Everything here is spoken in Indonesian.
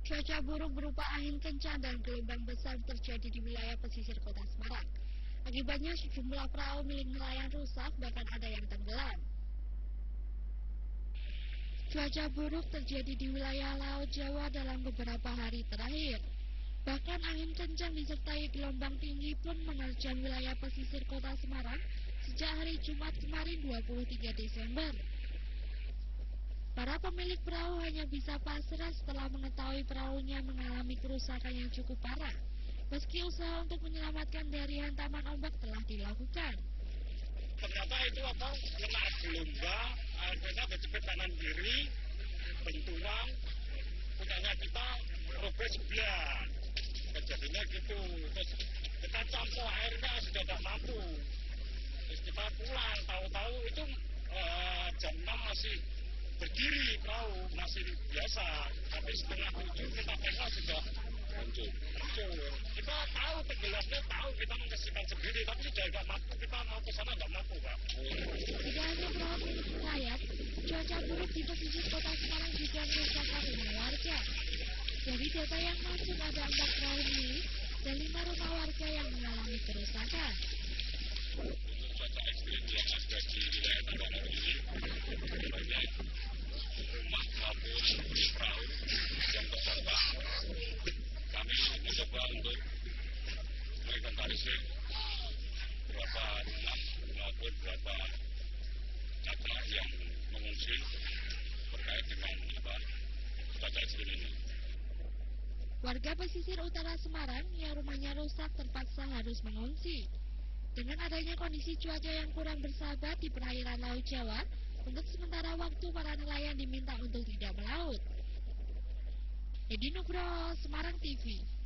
Cuaca buruk berupa angin kencang dan gelombang besar terjadi di wilayah pesisir kota Semarang. Akibatnya sejumlah perahu milik nelayan rusak, bahkan ada yang tenggelam. Cuaca buruk terjadi di wilayah Laut Jawa dalam beberapa hari terakhir. Bahkan angin kencang disertai gelombang tinggi pun menerjang wilayah pesisir kota Semarang sejak hari Jumat kemarin 23 Desember. Para pemilik perahu hanya bisa pasrah setelah mengetahui perahunya mengalami kerusakan yang cukup parah, meski usaha untuk menyelamatkan dari hantaman ombak telah dilakukan. Ternyata itu kena gelombang, akhirnya kejepit kanan kiri, benturan, punyanya kita robek sebelah. Kejadiannya gitu, terus kita campur airnya sudah tidak mampu. Terus kita pulang, tahu-tahu itu jam 6 masih berdiri perahu, masih biasa. Tapi setengah 7 kita tengok sudah hancur. Kita tahu tenggelamnya, tahu kita membersihkan sendiri, tapi sudah tidak mampu, kita mau ke sana tidak mampu, Pak. Tidak hanya perahu milik nelayan, cuaca buruk di pesisir kota Semarang juga meresahkan rumah warga. Dari data yang masuk ada 4 perahu milik dan 5 rumah warga yang mengalami kerusakan. Cuaca ekstrim yang ada di wilayah Tangerang ini, banyak rumah maupun perahu yang terdampak. Kami mencoba untuk menginventarisir berapa rumah maupun berapa kakak yang mengungsi terkait dengan cuaca ekstrim ini. Warga pesisir utara Semarang yang rumahnya rusak terpaksa harus mengungsi. Dengan adanya kondisi cuaca yang kurang bersahabat di perairan Laut Jawa, untuk sementara waktu para nelayan diminta untuk tidak melaut. Edi Nugroho, Semarang TV.